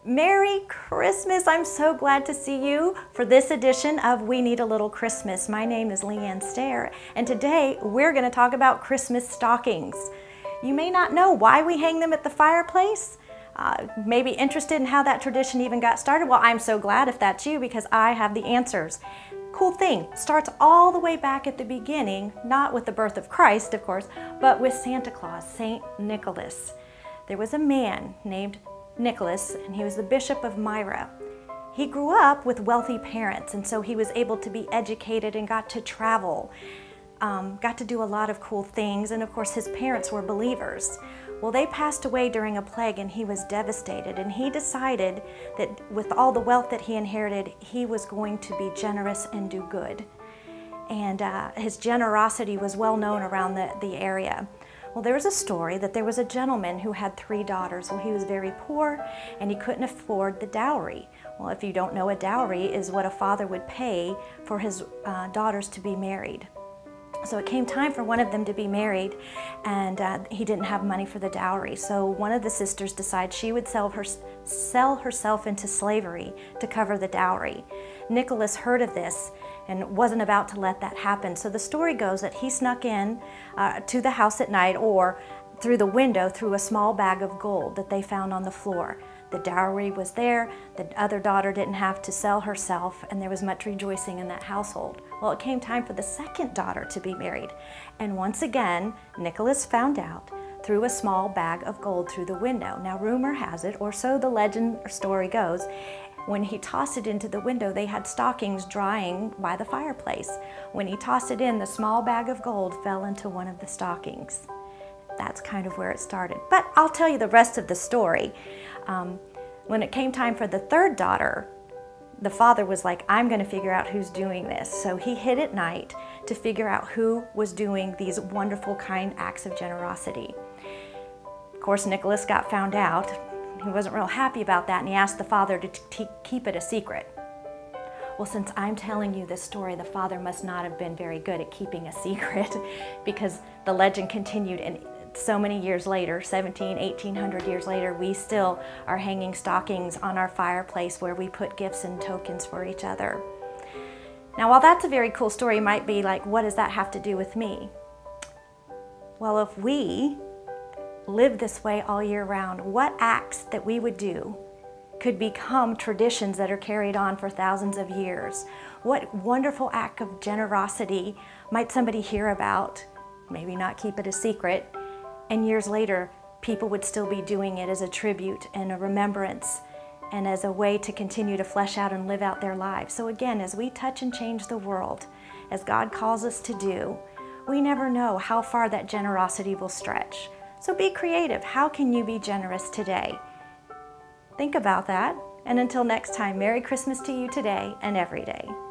Merry Christmas! I'm so glad to see you for this edition of We Need a Little Christmas. My name is LeeAnn, and today we're going to talk about Christmas stockings. You may not know why we hang them at the fireplace. Maybe interested in how that tradition even got started. Well, I'm so glad if that's you because I have the answers. Cool thing, starts all the way back at the beginning, not with the birth of Christ, of course, but with Santa Claus, Saint Nicholas. There was a man named Nicholas, and he was the Bishop of Myra. He grew up with wealthy parents, and so he was able to be educated and got to travel, got to do a lot of cool things, and of course his parents were believers. Well, they passed away during a plague and he was devastated, and he decided that with all the wealth that he inherited, he was going to be generous and do good. And his generosity was well known around the area. Well, there was a story that there was a gentleman who had 3 daughters. Well, he was very poor and he couldn't afford the dowry. Well, if you don't know, a dowry is what a father would pay for his daughters to be married. So it came time for one of them to be married, and he didn't have money for the dowry. So one of the sisters decided she would sell herself into slavery to cover the dowry. Nicholas heard of this and wasn't about to let that happen. So the story goes that he snuck in to the house at night, or through the window, through a small bag of gold that they found on the floor. The dowry was there, the other daughter didn't have to sell herself, and there was much rejoicing in that household. Well, it came time for the second daughter to be married, and once again, Nicholas found out, threw a small bag of gold through the window. Now, rumor has it, or so the legend or story goes, when he tossed it into the window, they had stockings drying by the fireplace. When he tossed it in, the small bag of gold fell into one of the stockings. That's kind of where it started. But I'll tell you the rest of the story. When it came time for the third daughter, the father was like, I'm going to figure out who's doing this. So he hid at night to figure out who was doing these wonderful, kind acts of generosity. Of course, Nicholas got found out. He wasn't real happy about that, and he asked the father to keep it a secret. Well, since I'm telling you this story, the father must not have been very good at keeping a secret, because the legend continued, and so many years later, 1800 years later, we still are hanging stockings on our fireplace where we put gifts and tokens for each other. Now, while that's a very cool story, you might be like, what does that have to do with me? Well, if we live this way all year round, what acts that we would do could become traditions that are carried on for thousands of years? What wonderful act of generosity might somebody hear about, maybe not keep it a secret, and years later, people would still be doing it as a tribute and a remembrance and as a way to continue to flesh out and live out their lives. So again, as we touch and change the world, as God calls us to do, we never know how far that generosity will stretch. So be creative. How can you be generous today? Think about that. And until next time, Merry Christmas to you today and every day.